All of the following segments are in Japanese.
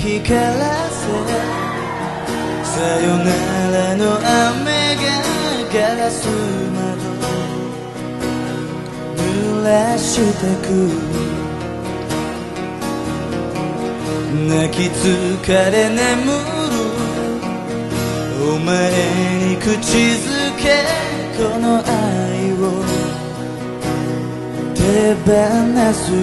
光らせさよならの雨がガラス窓濡らしてく泣き疲れ眠るお前に口づけこの愛を手放すよ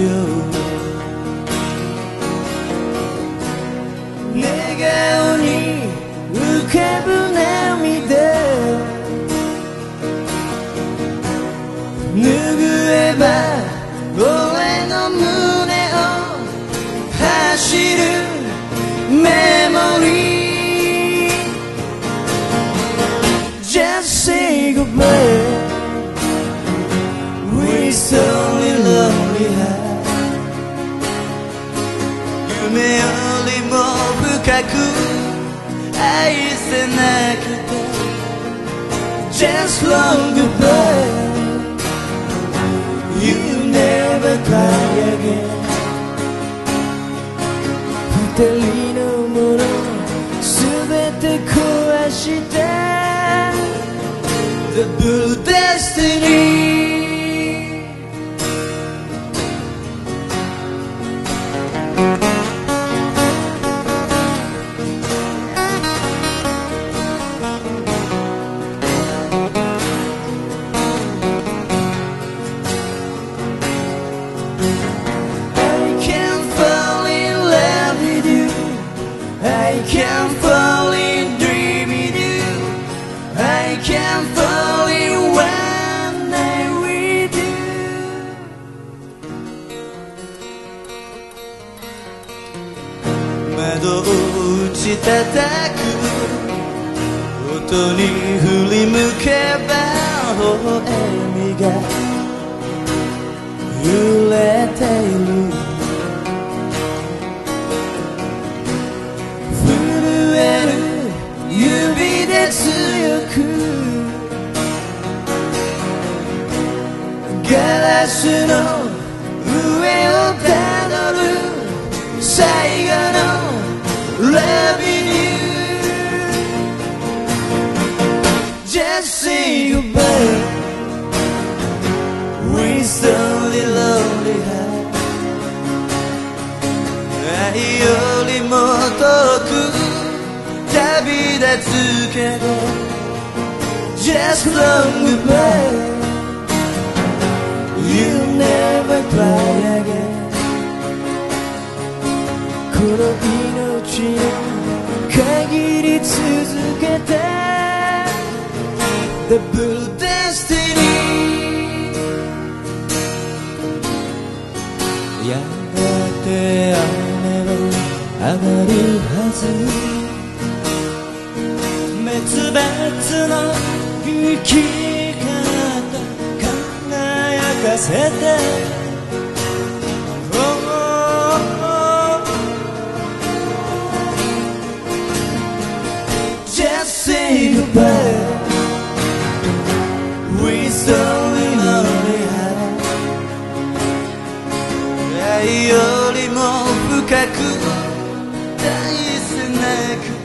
笑顔に浮かぶ涙拭えば俺の胸を走るメモリー Just say goodbye We're so lonely heart 夢よりも深く愛せなくて Just long goodbye You never cry again 二人のものすべて壊した The blue destiny I can fall in dream with you I can fall in one night with you 窓を打ち叩く音に振り向けば微笑みが揺れている指で強くガラスの上をたどる最後の Loving you Just say goodbye We're slowly lonely heart 愛よりも遠く旅立つけど Just long goodbye You never cry again この命の限り続けて The blue destiny やがて雨は上がるはず別々の生き方輝かせて oh, Just say goodbye We're so lonely heart 愛よりも深く大切なくて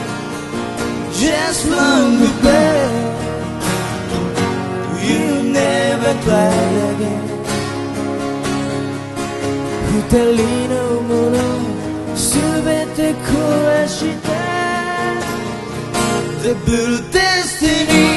Just long goodbye You never cry again 二人のものすべて壊した The blue destiny